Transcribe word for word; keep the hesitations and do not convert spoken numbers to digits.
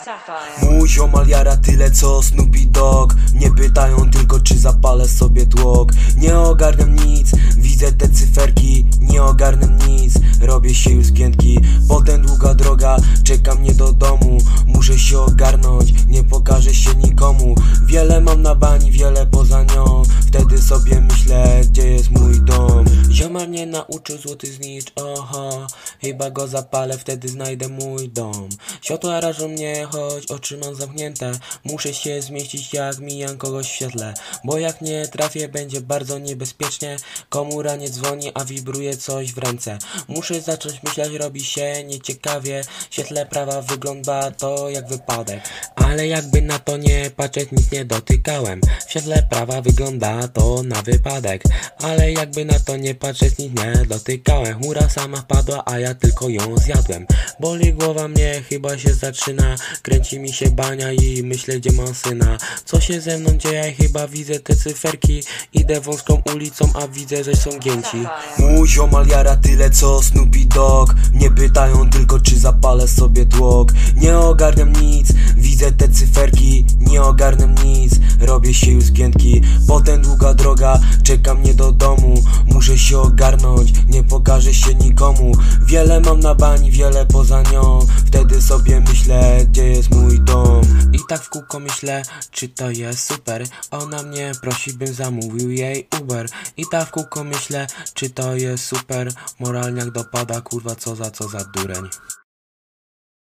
Sapphire. Mój ziomal jara tyle co Snoopy Dogg. Nie pytają tylko czy zapalę sobie tłok. Nie ogarniam nic, widzę te cyferki. Nie ogarniam nic, robię się już zgiętki. Potem długa droga czeka mnie do domu. Muszę się ogarnąć, nie pokażę się nikomu. Wiele mam na bani, wiele poza nią. Wtedy sobie myślę, gdzie jest mój dom. Ziomal mnie nauczył złoty znicz, oho. Chyba go zapalę, wtedy znajdę mój dom. Światła rażą mnie, choć oczy mam zamknięte. Muszę się zmieścić jak mijam kogoś w świetle. Bo jak nie trafię, będzie bardzo niebezpiecznie. Komura nie dzwoni, a wibruje coś w ręce. Muszę zacząć myśleć, robi się nieciekawie. W świetle prawa wygląda to jak wypadek. Ale jakby na to nie patrzeć, nic nie dotykałem. W świetle prawa wygląda to na wypadek. Ale jakby na to nie patrzeć, nic nie dotykałem. Chmura sama wpadła, a ja tylko ją zjadłem. Boli głowa mnie, chyba się zaczyna. Kręci mi się bania i myślę, gdzie mam syna. Co się ze mną dzieje? Chyba widzę te cyferki. Idę wąską ulicą, a widzę, że są gięci. Mój ziomal jara tyle co Snoopy Dogg. Nie pytają tylko czy zapalę sobie tłok. Nie ogarniam nic, widzę te cyferki. Nie ogarniam nic, robię się już zgiętki. Potem długa droga czeka mnie do domu. Muszę się ogarnąć, nie pokażę się nikomu. Wiele mam na bani, wiele poza nią. Wtedy sobie myślę, gdzie jest mój dom. I tak w kółko myślę, czy to jest super. Ona mnie prosi, bym zamówił jej Uber. I tak w kółko myślę, czy to jest super. Moralniak dopada, kurwa, co za co za dureń.